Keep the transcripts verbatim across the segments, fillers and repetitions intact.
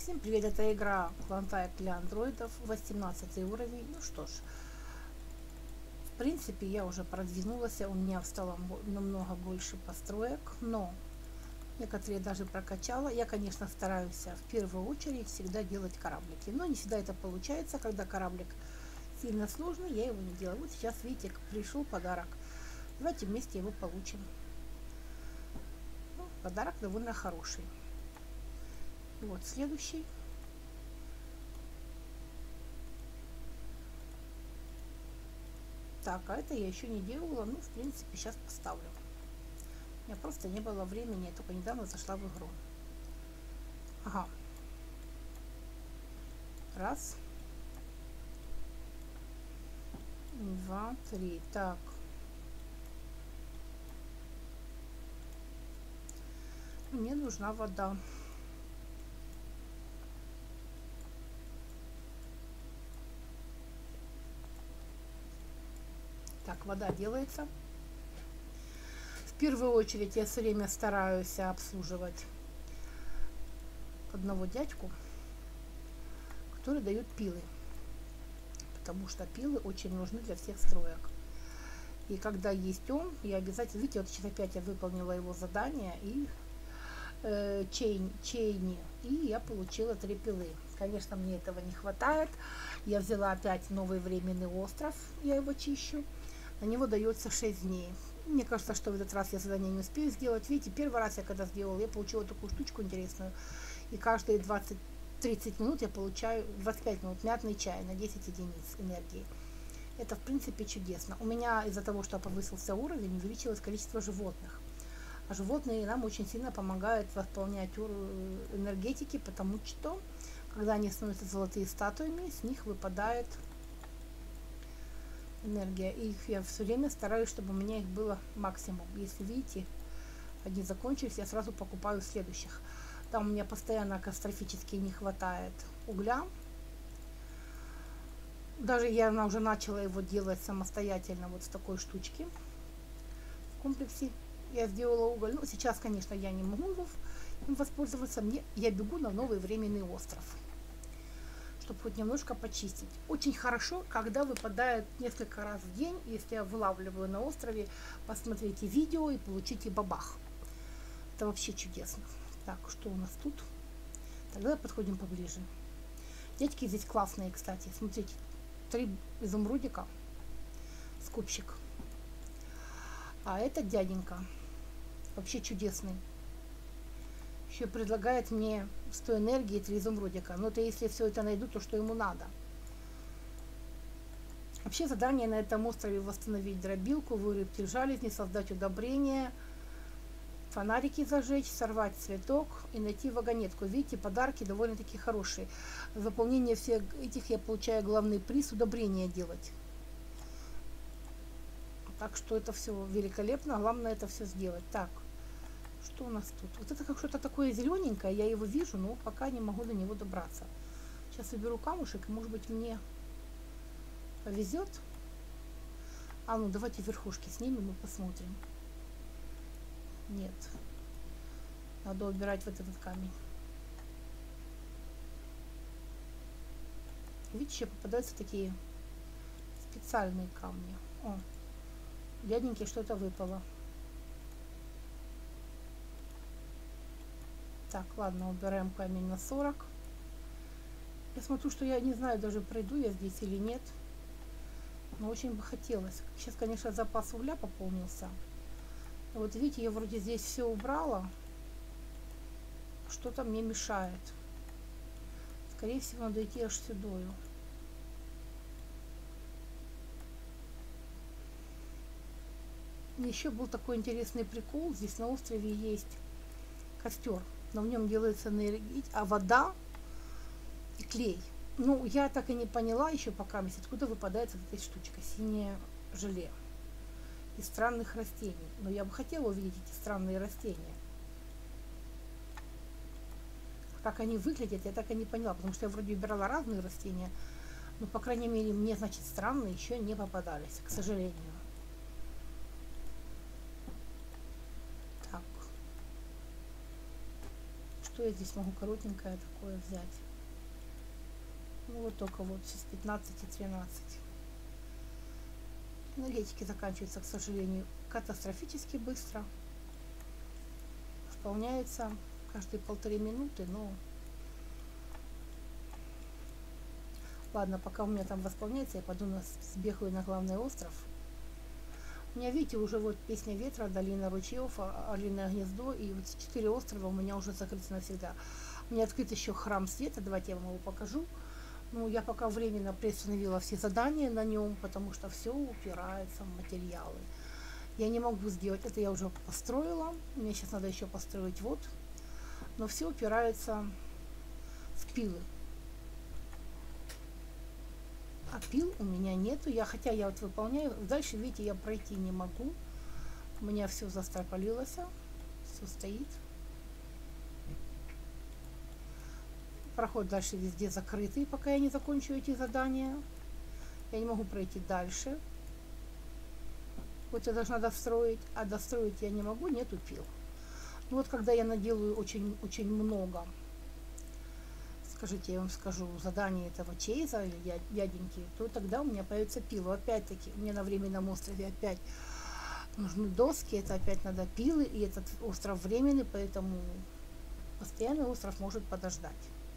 Всем привет, это игра Клондайк для андроидов, восемнадцатый уровень. Ну что ж, в принципе я уже продвинулась, у меня стало намного больше построек, но некоторые даже прокачала. Я, конечно, стараюсь в первую очередь всегда делать кораблики, но не всегда это получается. Когда кораблик сильно сложный, я его не делаю. Вот сейчас, видите, пришел подарок. Давайте вместе его получим. Ну, подарок довольно хороший. Вот следующий. Так, а это я еще не делала. Ну, в принципе, сейчас поставлю. У меня просто не было времени, я только недавно зашла в игру. Ага. Раз. Два, три. Так. Мне нужна вода. Так, вода делается. В первую очередь я все время стараюсь обслуживать одного дядьку, который дает пилы. Потому что пилы очень нужны для всех строек. И когда есть он, я обязательно... Видите, вот сейчас опять я выполнила его задание и э, чейн, чейни. И я получила три пилы. Конечно, мне этого не хватает. Я взяла опять новый временный остров. Я его чищу. На него дается шесть дней. Мне кажется, что в этот раз я задание не успею сделать. Видите, первый раз я когда сделала, я получила такую штучку интересную. И каждые двадцать-тридцать минут я получаю, двадцать пять минут, мятный чай на десять единиц энергии. Это, в принципе, чудесно. У меня из-за того, что повысился уровень, увеличилось количество животных. А животные нам очень сильно помогают восполнять энергетики, потому что, когда они становятся золотые статуями, с них выпадает энергия. И их я все время стараюсь, чтобы у меня их было максимум. Если видите, одни закончились, я сразу покупаю следующих. Там у меня постоянно катастрофически не хватает угля. Даже я уже начала его делать самостоятельно вот с такой штучки. В комплексе я сделала уголь. Ну, сейчас, конечно, я не могу им воспользоваться. Мне, я бегу на новый временный остров, чтобы хоть немножко почистить. Очень хорошо, когда выпадает несколько раз в день, если я вылавливаю на острове, посмотрите видео и получите бабах. Это вообще чудесно. Так, что у нас тут? Тогда подходим поближе. Дядьки здесь классные, кстати. Смотрите, три изумрудика, скупщик. А этот дяденька вообще чудесный. Еще предлагает мне сто энергии и три изумрудика. Но это если все это найду, то что ему надо. Вообще задание на этом острове: восстановить дробилку, вырубить жалезни, создать удобрение, фонарики зажечь, сорвать цветок и найти вагонетку. Видите, подарки довольно-таки хорошие. За выполнение всех этих я получаю главный приз — удобрение делать. Так что это все великолепно. Главное это все сделать. Так. Что у нас тут? Вот это как что-то такое зелененькое, я его вижу, но пока не могу до него добраться. Сейчас соберу камушек, и может быть мне повезет. А ну давайте верхушки снимем и посмотрим. Нет. Надо убирать вот этот камень. Видите, еще попадаются такие специальные камни. О, дяденьке что-то выпало. Так, ладно, убираем камень на сорок. Я смотрю, что я не знаю, даже пройду я здесь или нет. Но очень бы хотелось. Сейчас, конечно, запас угля пополнился. Вот видите, я вроде здесь все убрала. Что-то мне мешает. Скорее всего, надо идти аж сюдою. Еще был такой интересный прикол. Здесь на острове есть костер, но в нем делается энергия, а вода и клей. Ну, я так и не поняла еще пока, откуда выпадает вот эта штучка, синее желе из странных растений. Но я бы хотела увидеть эти странные растения. Как они выглядят, я так и не поняла, потому что я вроде убирала разные растения, но, по крайней мере, мне, значит, странные еще не попадались, к сожалению. что я здесь могу коротенькое такое взять? Ну вот только вот с пятнадцати тринадцать. Энергетики заканчиваются, к сожалению, катастрофически быстро. Восполняется каждые полторы минуты, но ладно, пока у меня там восполняется, я пойду на, сбегаю на главный остров. У меня, видите, уже вот песня ветра, долина ручьев, орлиное гнездо, и вот четыре острова у меня уже закрыты навсегда. У меня открыт еще храм света, давайте я вам его покажу. Ну, я пока временно приостановила все задания на нем, потому что все упирается в материалы. Я не могу сделать, это я уже построила, мне сейчас надо еще построить вот, но все упирается в пилы. А пил у меня нету, я, хотя я вот выполняю, дальше, видите, я пройти не могу, у меня все застропалилось, все стоит. Проход дальше везде закрытый, пока я не закончу эти задания. Я не могу пройти дальше. Вот я должна достроить, а достроить я не могу, нету пил. Ну вот когда я наделаю очень, очень много, скажите, я вам скажу, задание этого Чейза или дяденьки, то тогда у меня появится пилы. Опять-таки, у меня на временном острове опять нужны доски, это опять надо пилы, и этот остров временный, поэтому постоянный остров может подождать.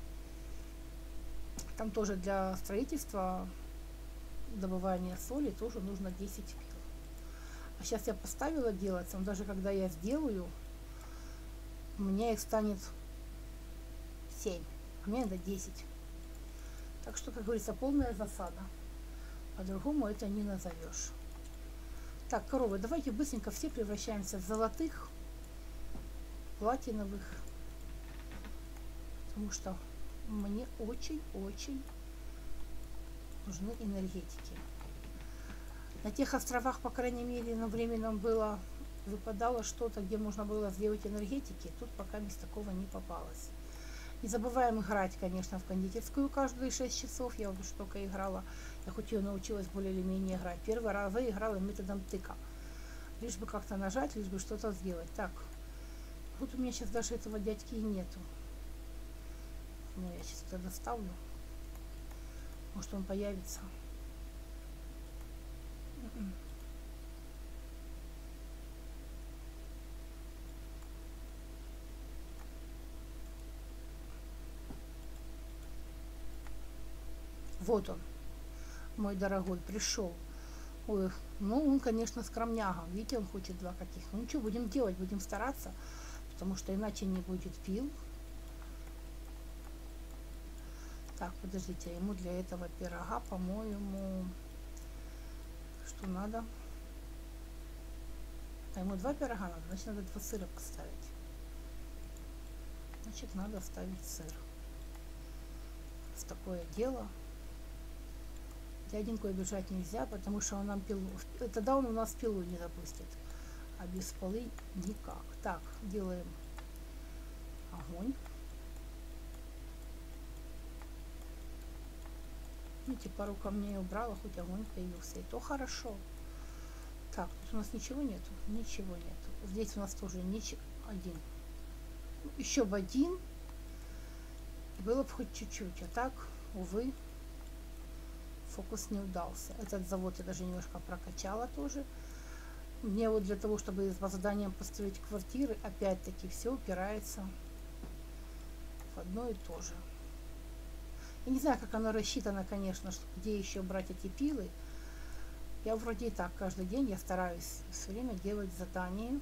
Там тоже для строительства, добывания соли тоже нужно десять пил. А сейчас я поставила делать, но даже когда я сделаю, у меня их станет семь, а мне надо десять. Так что, как говорится, полная засада. По-другому это не назовешь. Так, коровы, давайте быстренько все превращаемся в золотых, платиновых, потому что мне очень-очень нужны энергетики. На тех островах, по крайней мере, на временном было, выпадало что-то, где можно было сделать энергетики. Тут пока без такого не попалось. Не забываем играть, конечно, в кондитерскую каждые шесть часов. Я уже только играла. Я хоть ее научилась более или менее играть. Первый раз играла методом тыка. Лишь бы как-то нажать, лишь бы что-то сделать. Так, вот у меня сейчас даже этого дядьки и нету. Ну, я сейчас это доставлю. Может, он появится. Вот он, мой дорогой, пришел. Ой, ну он, конечно, скромняга. Видите, он хочет два каких. Ну что, будем делать, будем стараться, потому что иначе не будет пил. Так, подождите, ему для этого пирога, по-моему, что надо? А ему два пирога надо, значит, надо два сыра поставить. Значит, надо ставить сыр. С такое дело. Дяденьку обижать нельзя, потому что он нам пилу... Тогда он у нас пилу не запустит. А без полы никак. Так, делаем огонь. Видите, пару камней убрала, хоть огонь появился. И то хорошо. Так, тут у нас ничего нету? Ничего нету. Здесь у нас тоже ничего. Один. Еще бы один. Было бы хоть чуть-чуть. А так, увы, фокус не удался. Этот завод я даже немножко прокачала тоже. Мне вот для того, чтобы по заданиям построить квартиры, опять-таки все упирается в одно и то же. Я не знаю, как оно рассчитано, конечно, что где еще брать эти пилы. Я вроде и так каждый день я стараюсь все время делать задания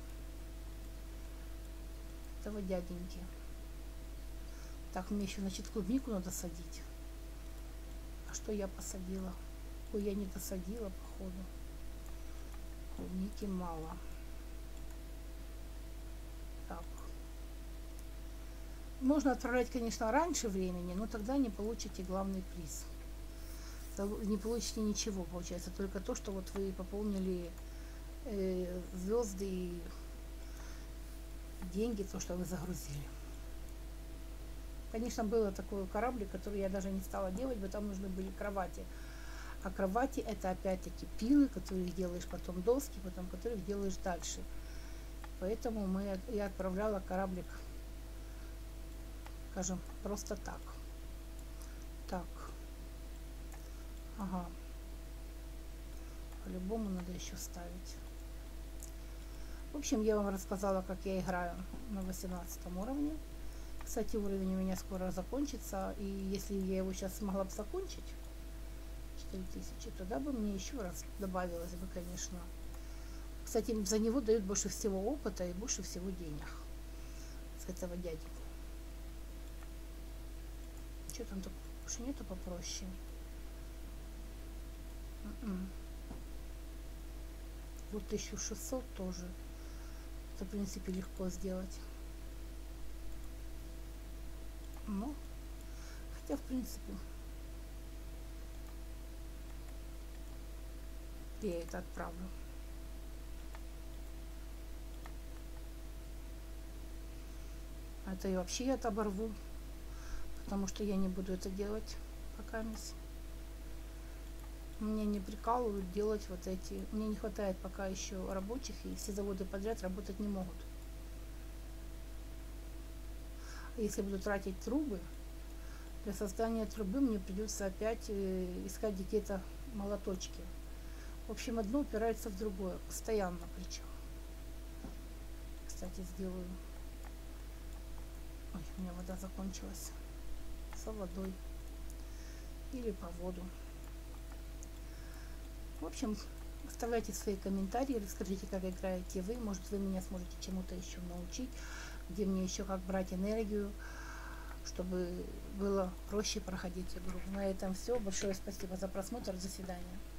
этого дяденьки. Так, мне еще, значит, клубнику надо садить. А что я посадила? Ой, я не досадила, походу. Клубники мало. Так. Можно отправлять, конечно, раньше времени, но тогда не получите главный приз. Не получите ничего, получается, только то, что вот вы пополнили э, звезды и деньги, то, что вы загрузили. Конечно, было такой кораблик, который я даже не стала делать, потому там нужны были кровати. А кровати это опять-таки пилы, которые делаешь потом доски, потом которые делаешь дальше. Поэтому мы, я отправляла кораблик скажем, просто так. Так. Ага. По-любому надо еще ставить. В общем, я вам рассказала, как я играю на восемнадцатом уровне. Кстати, уровень у меня скоро закончится. И если я его сейчас смогла бы закончить, четыре тысячи, тогда бы мне еще раз добавилось бы, конечно. Кстати, за него дают больше всего опыта и больше всего денег. С этого дяденьку. Что там такое? Больше нету попроще. М-м. Вот тысяча шестьсот тоже. Это, в принципе, легко сделать. Ну, хотя, в принципе, я это отправлю. Это и вообще я это оборву, потому что я не буду это делать пока мисс. Меня не прикалывают делать вот эти. Мне не хватает пока еще рабочих, и все заводы подряд работать не могут. Если буду тратить трубы, для создания трубы мне придется опять искать где-то молоточки. В общем, одно упирается в другое, постоянно причем. Кстати, сделаю. Ой, у меня вода закончилась. Со водой. Или по воду. В общем, оставляйте свои комментарии, расскажите, как играете вы. Может, вы меня сможете чему-то еще научить, где мне еще как брать энергию, чтобы было проще проходить игру. На этом все. Большое спасибо за просмотр. До свидания.